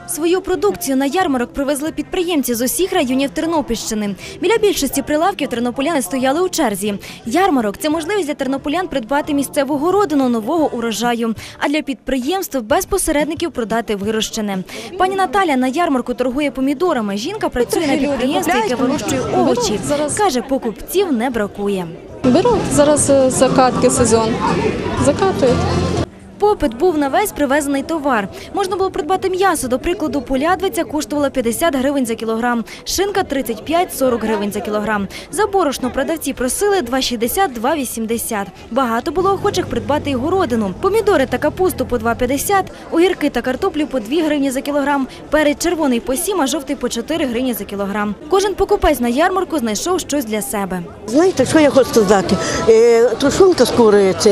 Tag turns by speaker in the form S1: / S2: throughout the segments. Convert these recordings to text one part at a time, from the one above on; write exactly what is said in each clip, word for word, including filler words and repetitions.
S1: Свою продукцію на ярмарок привезли підприємці з усіх районів Тернопільщини. Біля більшості прилавків тернополяни стояли у черзі. Ярмарок – це можливість для тернополян придбати місцеву городину нового урожаю, а для підприємств без посередників продати вирощене. Пані Наталя на ярмарку торгує помідорами. Жінка працює на підприємстві, яке вирощує овочі. Каже, покупців не бракує.
S2: Беруть зараз закатки сезон, закатують.
S1: Попит був на весь привезений товар. Можна було придбати м'ясо, до прикладу, полядвиця коштувала п'ятдесят гривень за кілограм, шинка – тридцять п'ять - сорок гривень за кілограм. За борошно продавці просили два шістдесят - два вісімдесят. Багато було охочих придбати й городину. Помідори та капусту по два п'ятдесят, огірки та картоплю по дві гривні за кілограм, перець червоний по сім, а жовтий по чотири гривні за кілограм. Кожен покупець на ярмарку знайшов щось для себе.
S3: Знаєте, що я хочу сказати? Тушонка з куриці,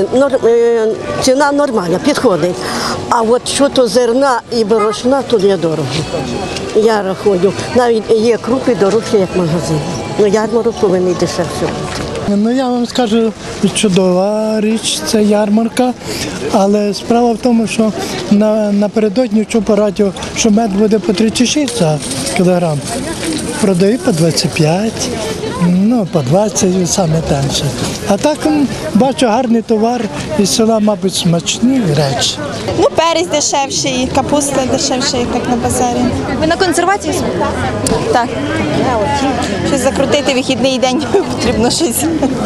S3: ціна нормальна. Підходить. А от що то зерна і борошна, то є дорого. Я рахую. Навіть є крупи дорожчі, як магазин. Ну, ярмарок повинен дешевше бути.
S4: Ну, я вам скажу, чудова річ – це ярмарка, але справа в тому, що на, напередодні чув по радіо, що мед буде по тридцять шість за кілограм. Продають по двадцять п'ять, ну, по двадцять, саме танше. А так бачу гарний товар із села, мабуть, смачні речі.
S5: Ну, перець дешевший, капуста дешевша, як на базарі.
S1: Ви на консервації?
S5: Так. Щось закрутити вихідний день, потрібно щось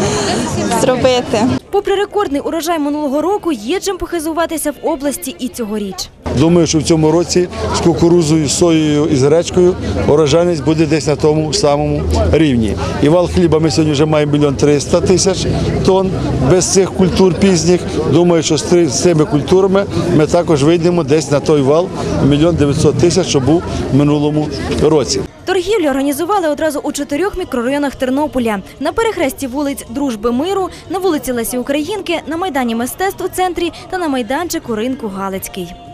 S5: зробити.
S1: Попри рекордний урожай минулого року, є чим похизуватися в області і цьогоріч.
S6: Думаю, що в цьому році з кукурудзою, соєю і з гречкою урожайність буде десь на тому самому рівні. І вал хліба ми сьогодні вже маємо мільйон триста тисяч тонн без цих культур пізніх. Думаю, що з цими культурами ми також вийдемо десь на той вал мільйон дев'ятсот тисяч, що був в минулому році.
S1: Торгівлю організували одразу у чотирьох мікрорайонах Тернополя. На перехресті вулиць Дружби Миру, на вулиці Лесі Українки, на Майдані Мистецтв у центрі та на майданчику ринку Галицький.